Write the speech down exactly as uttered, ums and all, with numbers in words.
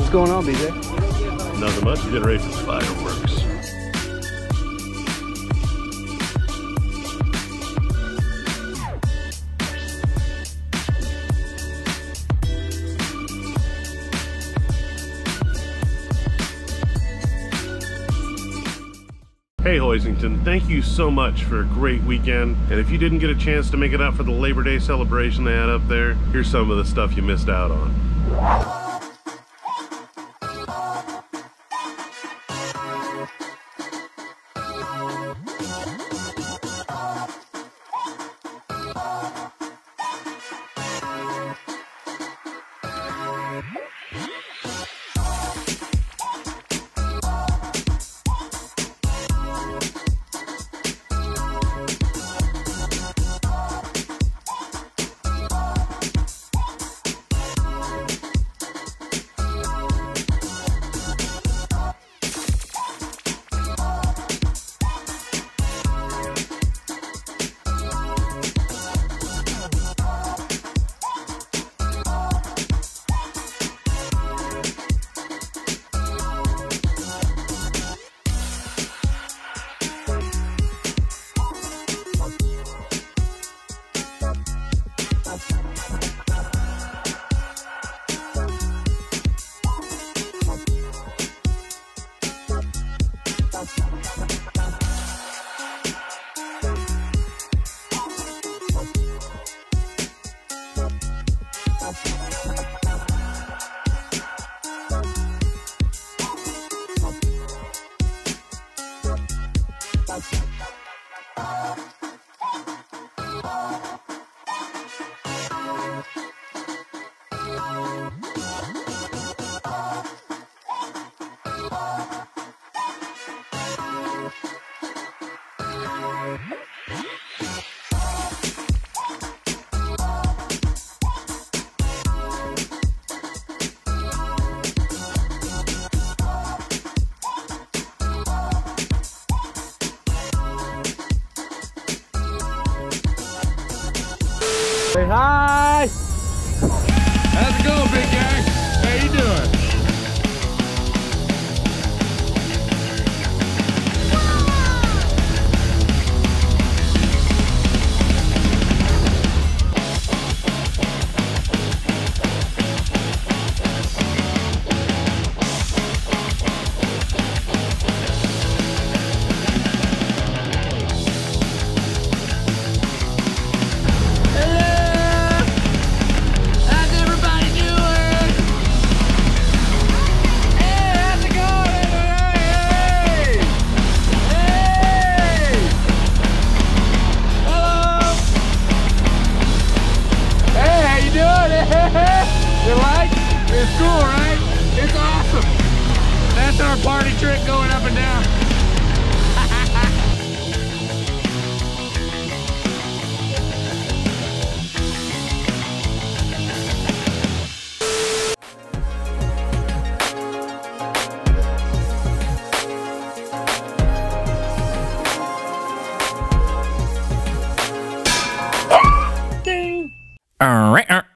What's going on, B J? Nothing much. Getting ready for fireworks. Hey Hoisington, thank you so much for a great weekend. And if you didn't get a chance to make it out for the Labor Day celebration they had up there, here's some of the stuff you missed out on. Say hi! How's it going, big guy? How you doing? You like? It's cool, right? It's awesome. That's our party trick going up and down. Ding. All right.